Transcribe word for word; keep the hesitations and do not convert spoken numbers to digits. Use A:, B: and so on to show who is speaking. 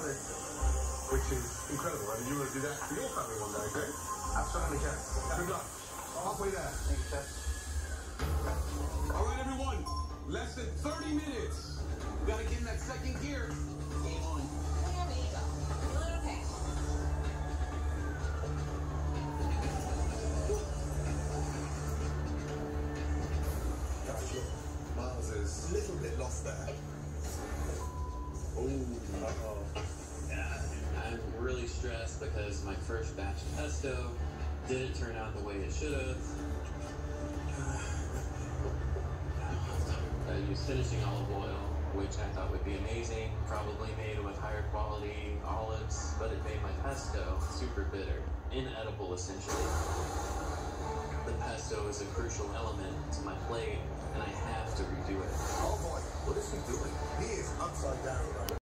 A: it, which is incredible. I mean, you want to do that for your family one day, okay?
B: Absolutely, Chef.
A: Good luck. Halfway there.
B: Thanks, Chef.
A: All right, everyone. Less than thirty minutes. We got to get in that second gear. Game on.
C: There we go. Feeling okay.
B: Miles is a little bit lost there. Ooh, uh-oh.
D: I'm really stressed because my first batch of pesto didn't turn out the way it should have. I used finishing olive oil, which I thought would be amazing, probably made with higher quality olives, but it made my pesto super bitter, inedible essentially. The pesto is a crucial element to my plate, and I have to redo it.
B: Oh boy, what is he doing? He is upside down right now.